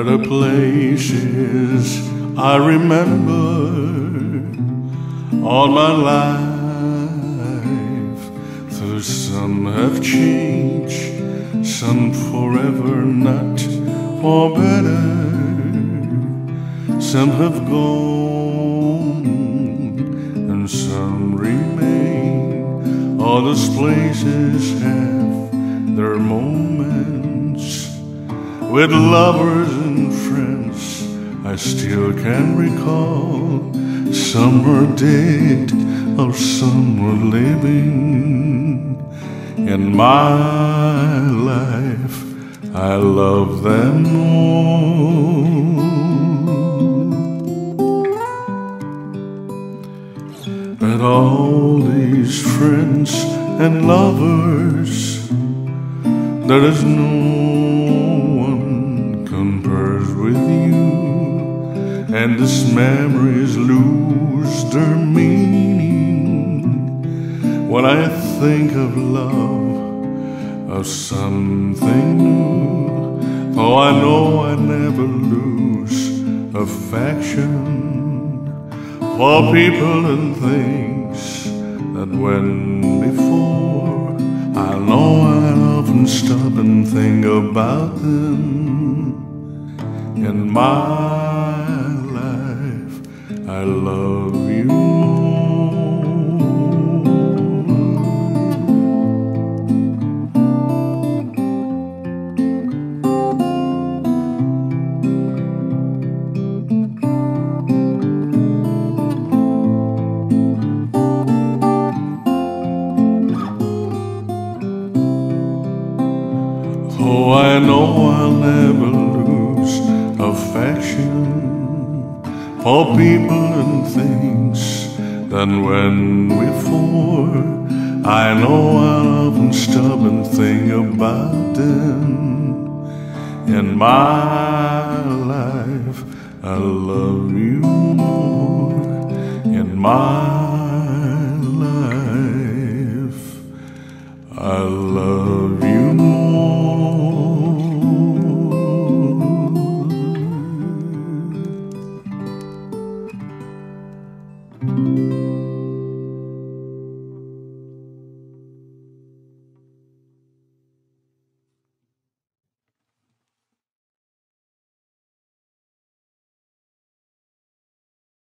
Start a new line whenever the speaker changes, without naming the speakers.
are the places I remember all my life. Though some have changed, some forever not for better. Some have gone and some remain. All those places have their moments. With lovers and friends I still can recall. Some were dead or some were living. In my life I love them all. But all these friends and lovers, there is no one compares with you. And these memories lose their meaning when I think of love, of something new. Oh, I know I never lose affection for people and things that went before. I know I often stop and think about them. In my life I love you Oh, I know I'll never lose affection for people and things that went before. I know I'll often stop and think about them. In my life I love you more. In my life I love you more.